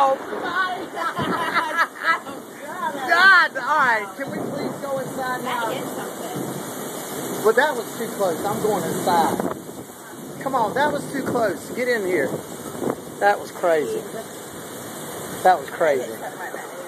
Oh, my God. All right, can we please go inside now? Well, that was too close. I'm going inside. Come on, that was too close. Get in here. That was crazy. That was crazy.